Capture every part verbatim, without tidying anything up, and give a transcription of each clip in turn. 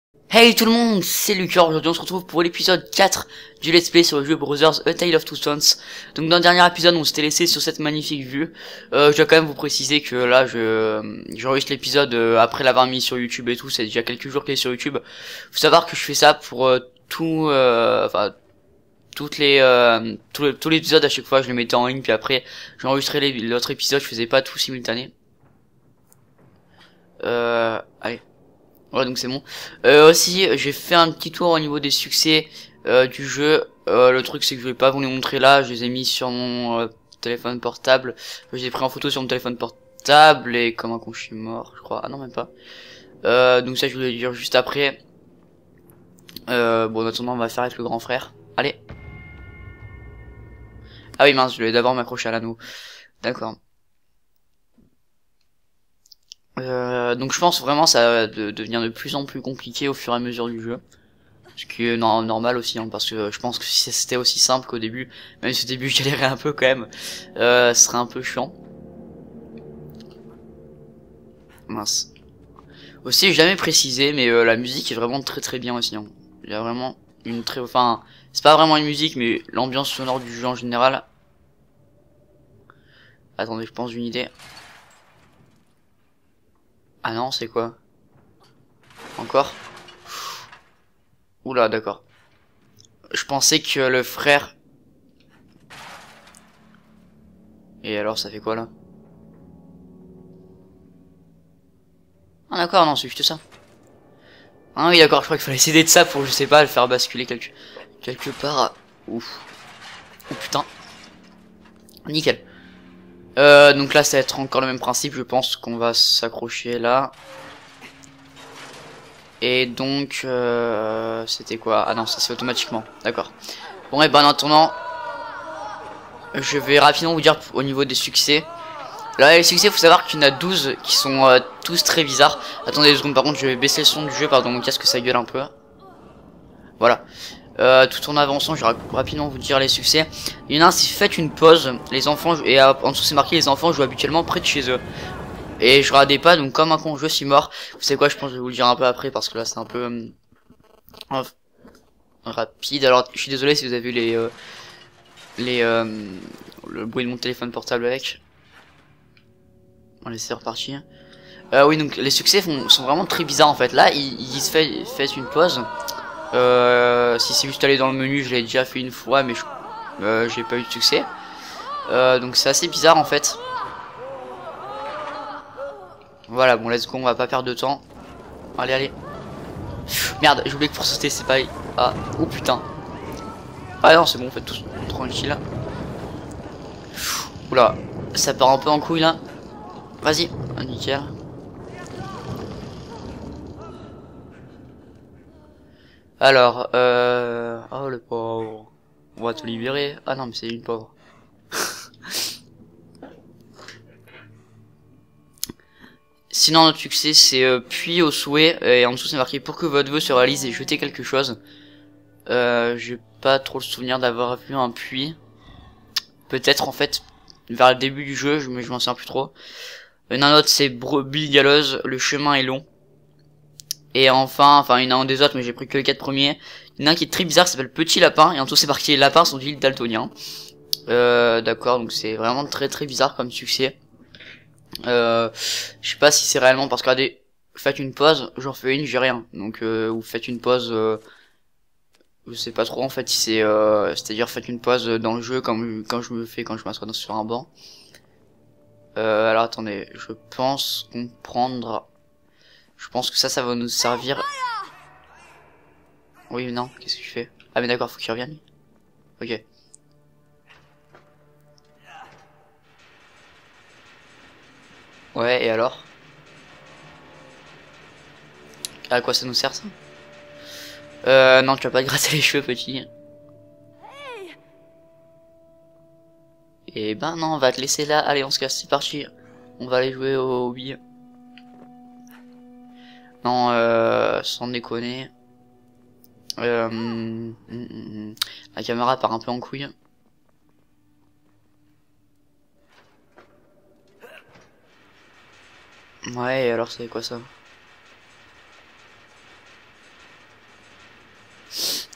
Hey tout le monde, c'est Lucas. Aujourd'hui on se retrouve pour l'épisode quatre du let's play sur le jeu Brothers A Tale of Two Sons. Donc dans le dernier épisode on s'était laissé sur cette magnifique vue. euh, Je dois quand même vous préciser que là je j'enregistre l'épisode euh, après l'avoir mis sur YouTube et tout. C'est déjà quelques jours qu'il est sur YouTube. Faut savoir que je fais ça pour euh, tout euh, enfin toutes les euh, tous les tous les épisodes. À chaque fois je les mettais en ligne, puis après j'enregistrais l'autre épisode. Je faisais pas tout simultané. Euh allez. Voilà, donc c'est bon. Euh, aussi, j'ai fait un petit tour au niveau des succès euh, du jeu. Euh, le truc, c'est que je vais pas vous les montrer là. Je les ai mis sur mon euh, téléphone portable. Je les ai pris en photo sur mon téléphone portable. Et comme un con, je suis mort, je crois. Ah non, même pas. Euh, donc ça, je voulais dire juste après. Euh, bon, en attendant, on va faire avec le grand frère. Allez. Ah oui, mince, je vais d'abord m'accrocher à l'anneau. D'accord. Euh, donc je pense vraiment ça va de, devenir de plus en plus compliqué au fur et à mesure du jeu. Ce qui est no normal aussi, hein, parce que je pense que si c'était aussi simple qu'au début, même si au début je galérais un peu quand même, euh, ce serait un peu chiant. Mince. Aussi, j'ai jamais précisé, mais euh, la musique est vraiment très très bien aussi. Hein. Il y a vraiment une très... Enfin, c'est pas vraiment une musique, mais l'ambiance sonore du jeu en général. Attendez, je pense d'une idée. Ah non, c'est quoi? Encore? Oula, d'accord. Je pensais que le frère... Et alors, ça fait quoi là? Ah d'accord, non, c'est juste ça. Ah oui, d'accord, je crois qu'il fallait essayer de ça pour, je sais pas, le faire basculer quelque, quelque part. Ouf. Oh putain. Nickel. Euh, donc là, ça va être encore le même principe, je pense qu'on va s'accrocher là. Et donc, euh, c'était quoi? Ah non, ça c'est automatiquement, d'accord. Bon, et ben en attendant, je vais rapidement vous dire au niveau des succès. Là, les succès, faut savoir qu'il y en a douze qui sont euh, tous très bizarres. Attendez deux secondes, par contre, je vais baisser le son du jeu, pardon, mon casque, ça gueule un peu. Voilà. Euh, tout en avançant, je vais rapidement vous dire les succès. Il y en a un, c'est faites une pause. Les enfants, et en dessous c'est marqué les enfants jouent habituellement près de chez eux. Et je regardais pas, donc comme un con, je suis mort. Vous savez quoi, je pense que je vais vous le dire un peu après, parce que là c'est un peu euh, rapide. Alors je suis désolé si vous avez vu les euh, les euh, le bruit de mon téléphone portable avec. On laisse repartir. Euh, oui, donc les succès font, sont vraiment très bizarres en fait. Là, ils, ils disent fait, faites une pause. Euh, si c'est juste aller dans le menu, je l'ai déjà fait une fois, mais euh, j'ai pas eu de succès. Euh, donc c'est assez bizarre en fait. Voilà, bon, let's go, on va pas perdre de temps. Allez, allez. Merde, j'ai oublié que pour sauter, c'est pareil. Ah, oh putain. Ah non, c'est bon, on fait tout tranquille. Oula, ça part un peu en couille là. Vas-y, ah, nickel. Alors, euh... oh le pauvre. On va te libérer. Ah non, mais c'est une pauvre. Sinon, notre succès, c'est euh, puis au souhait. Et en dessous, c'est marqué pour que votre vœu se réalise et jeter quelque chose. Euh, j'ai pas trop le souvenir d'avoir vu un puits. Peut-être, en fait, vers le début du jeu, mais je m'en souviens plus trop. Une autre, c'est brebis galeuse, le chemin est long. Et enfin, enfin, il y en a un des autres, mais j'ai pris que les quatre premiers. Il y en a un qui est très bizarre, qui s'appelle Petit Lapin. Et en dessous, c'est marqué lapins sont d'île daltonien. Euh, d'accord, donc c'est vraiment très très bizarre comme succès. Euh, je sais pas si c'est réellement parce que regardez, faites une pause, j'en fais une, j'ai rien. Donc euh, ou faites une pause, euh, je sais pas trop en fait si c'est, euh, c'est-à-dire faites une pause dans le jeu comme quand je me fais quand je m'assois sur un banc. Euh, alors attendez, je pense comprendre. Je pense que ça, ça va nous servir. Oui, non, qu'est-ce que je fais? Ah mais d'accord, faut qu'il revienne. Ok. Ouais, et alors? À quoi ça nous sert ça? Euh, non, tu vas pas te gratter les cheveux, petit. Et ben non, on va te laisser là. Allez, on se casse, c'est parti. On va aller jouer au billes. Non, euh, sans déconner. Euh, mm, mm, mm. La caméra part un peu en couille. Ouais, et alors c'est quoi ça?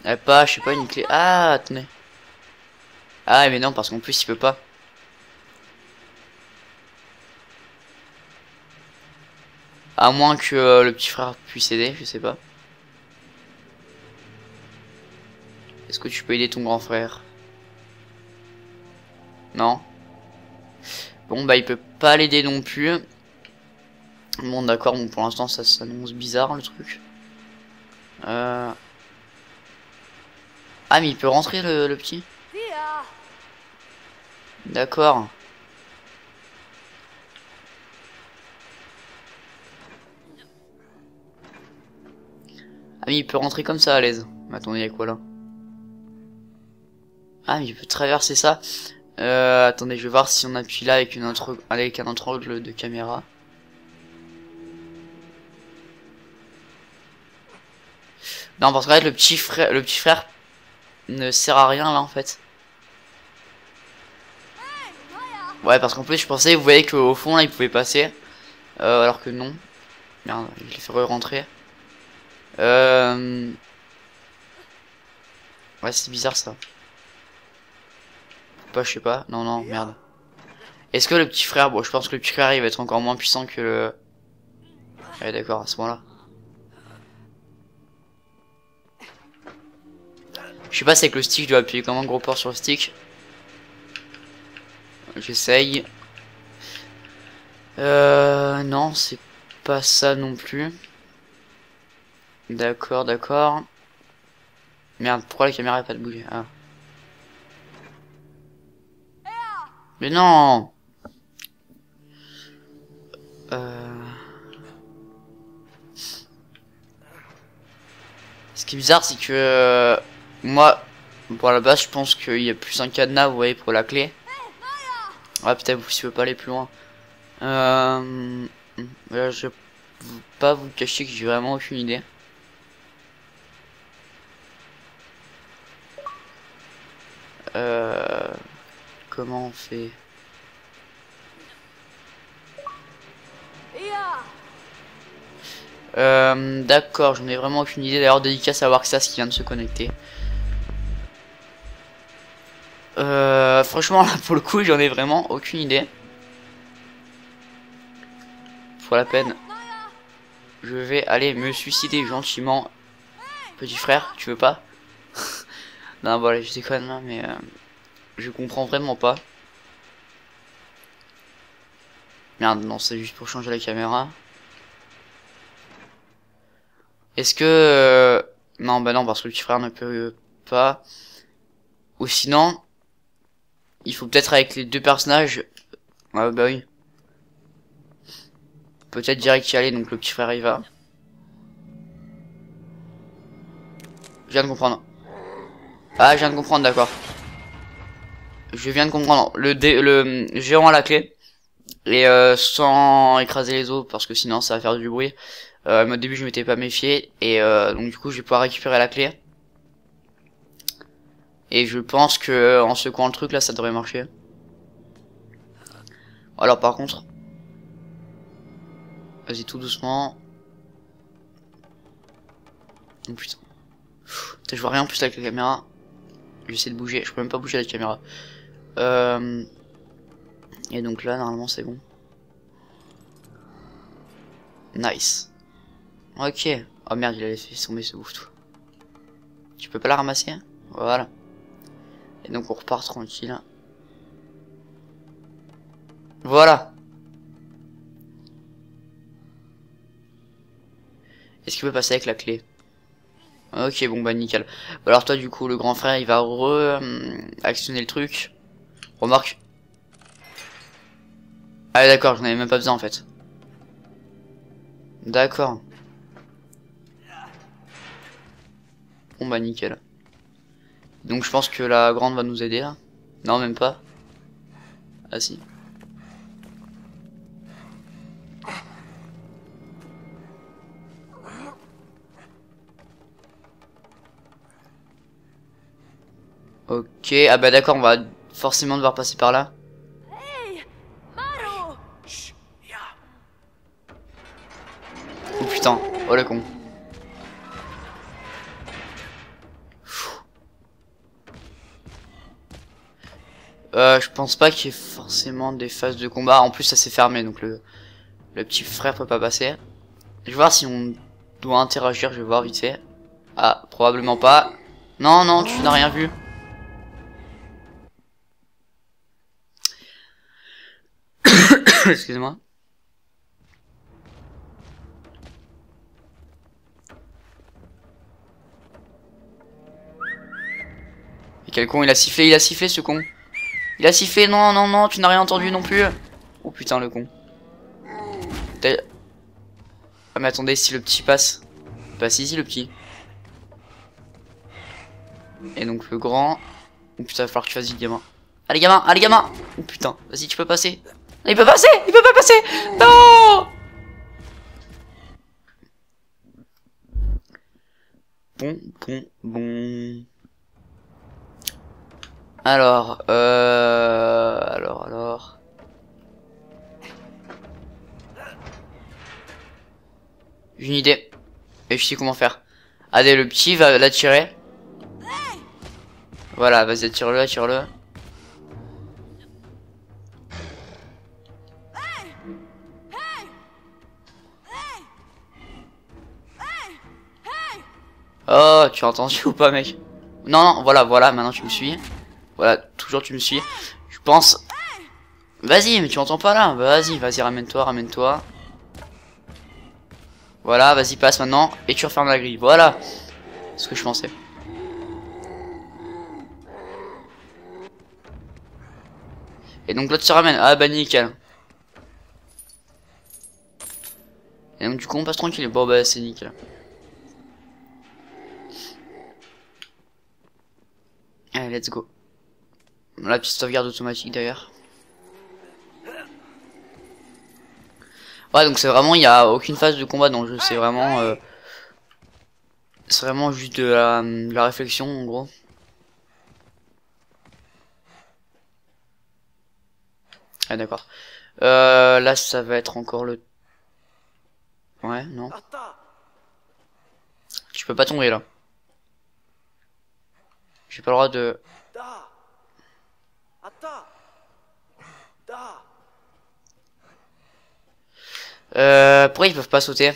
Y'a pas, je sais pas, une clé. Ah, attendez. Ah, mais non, parce qu'en plus, il peut pas. À moins que euh, le petit frère puisse aider, je sais pas. Est-ce que tu peux aider ton grand frère? Non. Bon, bah, il peut pas l'aider non plus. Bon, d'accord, bon, pour l'instant, ça s'annonce bizarre, le truc. Euh... Ah, mais il peut rentrer, le, le petit? D'accord. Ah, mais il peut rentrer comme ça, à l'aise. Attendez, y'a quoi, là? Ah, mais il peut traverser ça. Euh, attendez, je vais voir si on appuie là avec une autre, avec un autre angle de caméra. Non, parce qu'en fait, le petit frère, le petit frère ne sert à rien là en fait. Ouais, parce qu'en plus, je pensais, vous voyez qu'au fond là, il pouvait passer, euh, alors que non. Merde, je l'ai fait re-rentrer. Euh... Ouais, c'est bizarre ça. Pas, je sais pas. Non, non, merde. Est-ce que le petit frère, bon, je pense que le petit frère il va être encore moins puissant que le... Ouais, d'accord, à ce moment-là. Je sais pas si avec le stick je dois appuyer comme un gros port sur le stick. J'essaye. Euh... Non, c'est pas ça non plus. D'accord, d'accord. Merde, pourquoi la caméra n'a pas de bouger? Ah. Mais non. Euh... Ce qui est bizarre, c'est que... Euh, moi, pour la base, je pense qu'il y a plus un cadenas, vous voyez, pour la clé. Ouais, peut-être vous si vous pas aller plus loin. Euh... Là, je vais pas vous cacher que j'ai vraiment aucune idée. Euh... Comment on fait? Euh, d'accord, j'en ai vraiment aucune idée. D'ailleurs, dédicace à Warxas qui vient de se connecter. Euh, franchement, là, pour le coup, j'en ai vraiment aucune idée. Pour la peine. Je vais aller me suicider gentiment. Petit frère, tu veux pas? Non, bon, allez, je déconne là, mais euh, je comprends vraiment pas. Merde, non, c'est juste pour changer la caméra. Est-ce que... Euh... Non, bah non, parce que le petit frère ne peut pas. Ou sinon... Il faut peut-être avec les deux personnages... Ah bah oui. Peut-être direct y aller, donc le petit frère y va. Je viens de comprendre. Ah, je viens de comprendre, d'accord. Je viens de comprendre. Le, dé... le géant à la clé. Et euh, sans écraser les os, parce que sinon ça va faire du bruit. Euh, au début je m'étais pas méfié, et euh, donc du coup je vais pouvoir récupérer la clé. Et je pense que en secouant le truc là ça devrait marcher. Alors par contre, vas-y tout doucement. Oh putain. Putain, je vois rien en plus avec la caméra. J'essaie de bouger, je peux même pas bouger la caméra. Euh... Et donc là normalement c'est bon. Nice. Ok. Oh merde, il avait fait tomber ce ouf tout. Tu peux pas la ramasser? Voilà. Et donc on repart tranquille. Voilà. Est-ce qu'il peut passer avec la clé? Ok, bon bah nickel. Alors toi du coup le grand frère il va re euh, actionner le truc. Remarque. Ah d'accord, j'en avais même pas besoin en fait. D'accord. Bon bah nickel. Donc je pense que la grande va nous aider là. Non même pas. Ah si. Ok, ah bah d'accord, on va forcément devoir passer par là. Oh putain, oh le con. Euh, je pense pas qu'il y ait forcément des phases de combat. En plus, ça s'est fermé, donc le, le petit frère peut pas passer. Je vais voir si on doit interagir, je vais voir vite fait. Ah, probablement pas. Non, non, tu n'as rien vu. Excusez-moi. Et quel con, il a sifflé, il a sifflé ce con. Il a sifflé, non, non, non, tu n'as rien entendu non plus. Oh putain, le con. Ah mais attendez, si le petit passe. Passe ici le petit. Et donc le grand. Oh putain, il va falloir que tu fasses vite, gamin. Allez gamin, allez gamin. Oh putain, vas-y, tu peux passer. Il peut passer, il peut pas passer. Non. Bon, bon, bon. Alors, euh... Alors, alors... J'ai une idée. Et je sais comment faire. Allez, le petit va l'attirer. Voilà, vas-y, attire-le, attire-le. Oh, tu as entendu ou pas, mec? Non, non, voilà, voilà, maintenant tu me suis. Voilà, toujours tu me suis. Je pense... Vas-y, mais tu entends pas là. Vas-y, vas-y, ramène-toi, ramène-toi. Voilà, vas-y, passe maintenant. Et tu refermes la grille. Voilà. C'est ce que je pensais. Et donc l'autre se ramène. Ah bah nickel. Et donc du coup on passe tranquille. Bon bah c'est nickel. Allez, let's go. La petite sauvegarde automatique d'ailleurs. Ouais, donc c'est vraiment, il n'y a aucune phase de combat dans le jeu. C'est vraiment... Euh, c'est vraiment juste de la, de la réflexion en gros. Ah d'accord. Euh, là ça va être encore le... Ouais, non. Tu peux pas tomber là. J'ai pas le droit de... Euh, pourquoi ils peuvent pas sauter?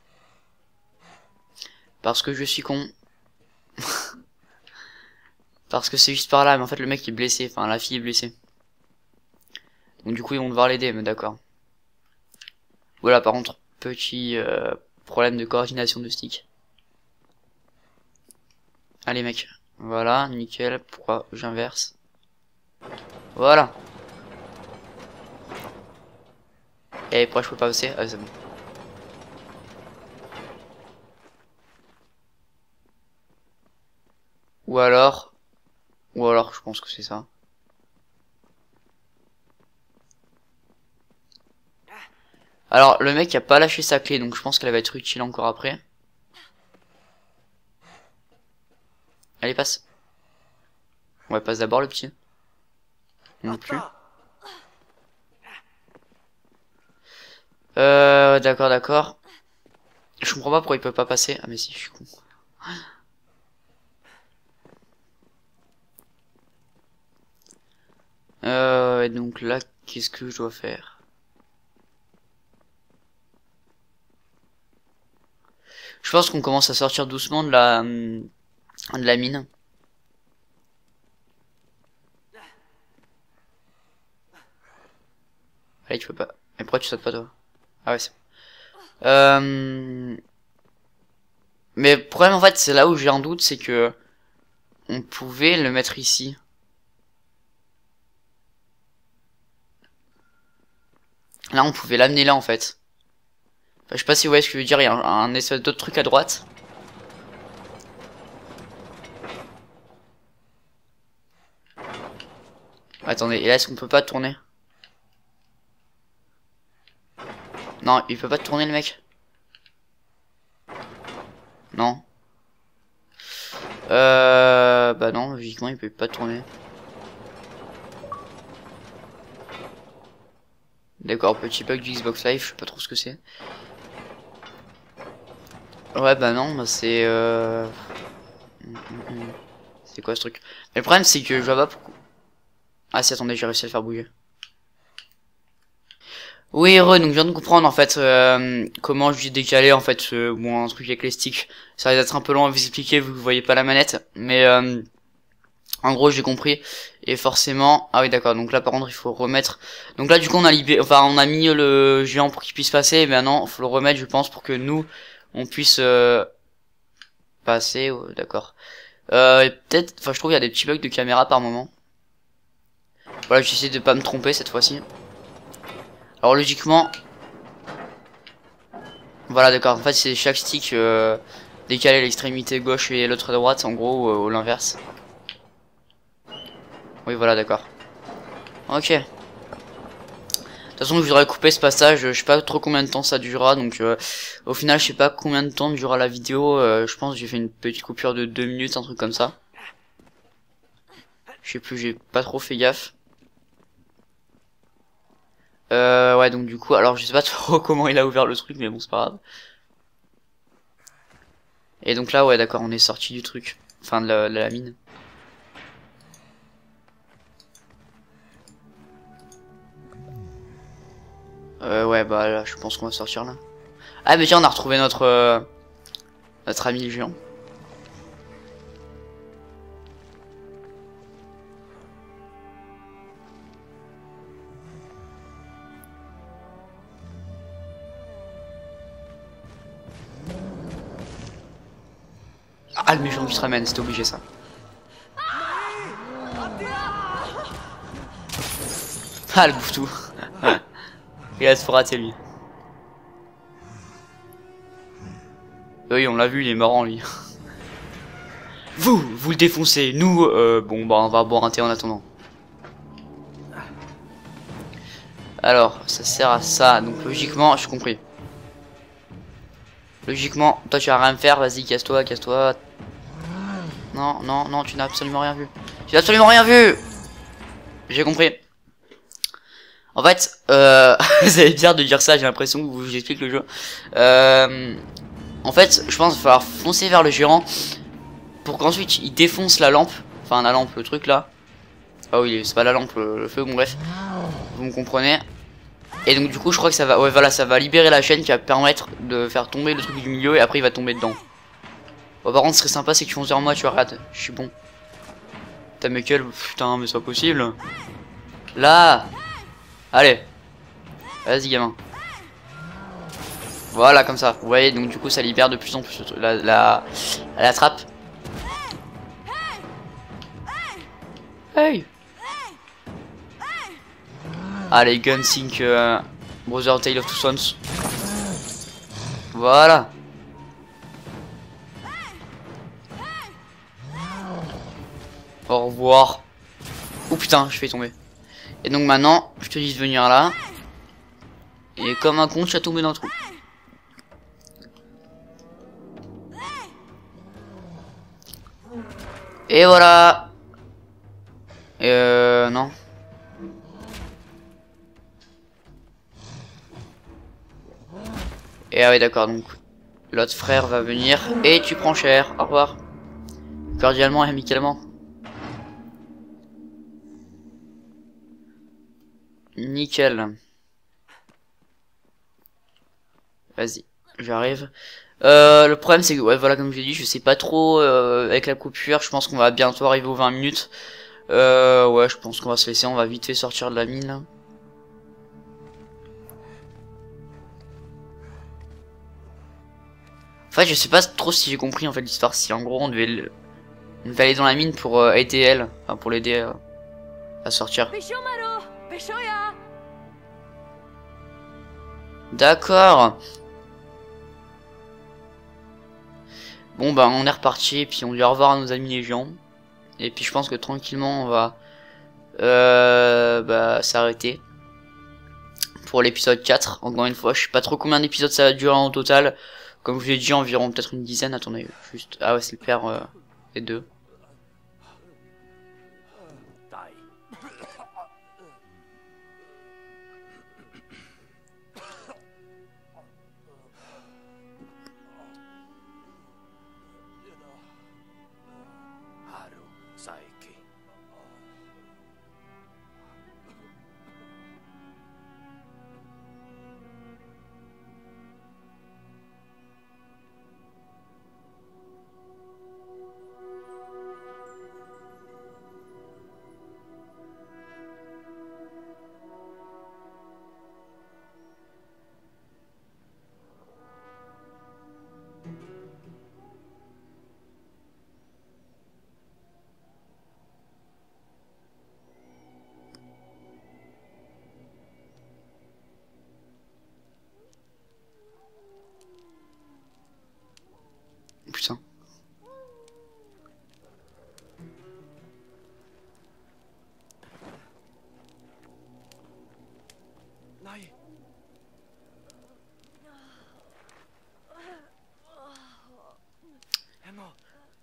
Parce que je suis con. Parce que c'est juste par là, mais en fait le mec est blessé, enfin la fille est blessée. Donc du coup ils vont devoir l'aider, mais d'accord. Voilà, par contre, petit euh, problème de coordination de stick. Allez mec, voilà, nickel, pourquoi j'inverse? Voilà. Et pourquoi je peux pas passer? Ah c'est bon. Ou alors... Ou alors je pense que c'est ça. Alors le mec a pas lâché sa clé, donc je pense qu'elle va être utile encore après. Allez passe. Ouais, passe d'abord le petit. Non plus. Euh, d'accord, d'accord. Je comprends pas pourquoi il peut pas passer. Ah mais si, je suis con. Euh, et donc là, qu'est-ce que je dois faire? Je pense qu'on commence à sortir doucement de la, de la mine. Allez, tu peux pas. Mais pourquoi tu sautes pas toi? Ah ouais, c'est bon. Euh... Mais le problème en fait, c'est là où j'ai un doute, c'est que on pouvait le mettre ici. Là, on pouvait l'amener là en fait. Enfin, je sais pas si vous voyez ce que je veux dire. Il y a un, un espèce d'autre truc à droite. Attendez, et là, est-ce qu'on peut pas tourner? Non, il peut pas tourner le mec. Non. Euh... Bah non, logiquement, il peut pas tourner. D'accord, petit bug du Xbox Live, je sais pas trop ce que c'est. Ouais, bah non, bah c'est... Euh... C'est quoi ce truc? Mais le problème, c'est que je vois pas pourquoi... Ah si, attendez, j'ai réussi à le faire bouger. Oui, heureux, donc je viens de comprendre en fait euh, comment je lui ai décalé en fait euh, bon, un truc avec les sticks. Ça va être un peu long à vous expliquer vu que vous voyez pas la manette, mais euh, en gros j'ai compris. Et forcément, ah oui d'accord, donc là par contre il faut remettre. Donc là du coup on a libéré, enfin on a mis le géant pour qu'il puisse passer, et maintenant il faut le remettre je pense pour que nous on puisse euh, passer. Oh, d'accord. Euh, et peut-être, enfin je trouve qu'il y a des petits bugs de caméra par moment. Voilà, j'essaie de pas me tromper cette fois-ci. Alors logiquement, voilà d'accord, en fait c'est chaque stick euh, décalé à l'extrémité gauche et l'autre à droite en gros ou, ou l'inverse. Oui voilà d'accord. Ok. De toute façon je voudrais couper ce passage, je sais pas trop combien de temps ça durera, donc euh, au final je sais pas combien de temps durera la vidéo, euh, je pense que j'ai fait une petite coupure de deux minutes, un truc comme ça. Je sais plus, j'ai pas trop fait gaffe. Euh, ouais donc du coup, alors je sais pas trop comment il a ouvert le truc mais bon c'est pas grave. Et donc là ouais d'accord, on est sorti du truc, enfin de la, de la mine. Euh, ouais bah là je pense qu'on va sortir là. Ah mais tiens on a retrouvé notre euh, notre ami le géant. Ah le méchant qui se ramène, c'était obligé ça. Ah le bouffetou. Il a se rater lui. Oui on l'a vu, il est marrant lui. Vous, vous le défoncez, nous, euh, bon bah on va boire un thé en attendant. Alors, ça sert à ça, donc logiquement, j'ai compris. Logiquement, toi tu vas rien me faire, vas-y casse-toi, casse-toi. Non, non, non, tu n'as absolument rien vu. Tu n'as absolument rien vu. J'ai compris. En fait, euh, ça va être bizarre de dire ça, j'ai l'impression que vous j'explique le jeu. Euh, en fait, je pense qu'il va falloir foncer vers le géant pour qu'ensuite il défonce la lampe. Enfin, la lampe, le truc là. Ah oui, c'est pas la lampe, le, le feu, bon bref. Vous me comprenez. Et donc du coup, je crois que ça va, ouais voilà, ça va libérer la chaîne qui va permettre de faire tomber le truc du milieu et après il va tomber dedans. Bon, par contre, ce serait sympa, c'est que tu fonces vers moi, tu regardes, je suis bon. T'as mais quel, putain, mais c'est pas possible. Là, allez, vas-y gamin. Voilà, comme ça. Vous voyez, donc du coup, ça libère de plus en plus la, la, la trappe. Hey. Allez, Gunsync, euh, Brother Tale of Two Sons. Voilà. Au revoir. Oh putain, je fais tomber. Et donc maintenant, je te dis de venir là. Et comme un con, tu as tombé dans le trou. Et voilà. Et euh, non. Et ah oui d'accord, donc l'autre frère va venir et tu prends cher. Au revoir. Cordialement et amicalement. Nickel. Vas-y, j'arrive. Euh, le problème c'est que ouais voilà comme je l'ai dit, je sais pas trop euh, avec la coupure, je pense qu'on va bientôt arriver aux vingt minutes. Euh, ouais, je pense qu'on va se laisser, on va vite fait sortir de la mine là. En fait, je sais pas trop si j'ai compris en fait l'histoire, si en gros on devait, le... on devait aller dans la mine pour euh, aider elle, enfin pour l'aider euh, à sortir. D'accord. Bon bah on est reparti et puis on dit au revoir à nos amis les géants. Et puis je pense que tranquillement on va euh, bah, s'arrêter pour l'épisode quatre. Encore une fois, je sais pas trop combien d'épisodes ça va durer en total. Comme je l'ai dit, environ peut-être une dizaine. Attendez, juste... Ah ouais, c'est le père euh, des deux.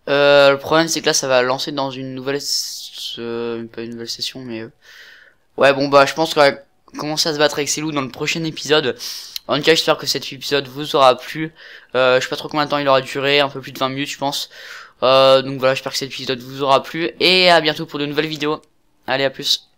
Euh, le problème c'est que là ça va lancer dans une nouvelle euh, pas une nouvelle session mais euh... ouais bon bah je pense qu'on va commencer à se battre avec ces loups dans le prochain épisode. En tout cas j'espère que cet épisode vous aura plu. Euh, je sais pas trop combien de temps il aura duré, un peu plus de vingt minutes je pense. Euh, donc voilà, j'espère que cet épisode vous aura plu et à bientôt pour de nouvelles vidéos. Allez, à plus.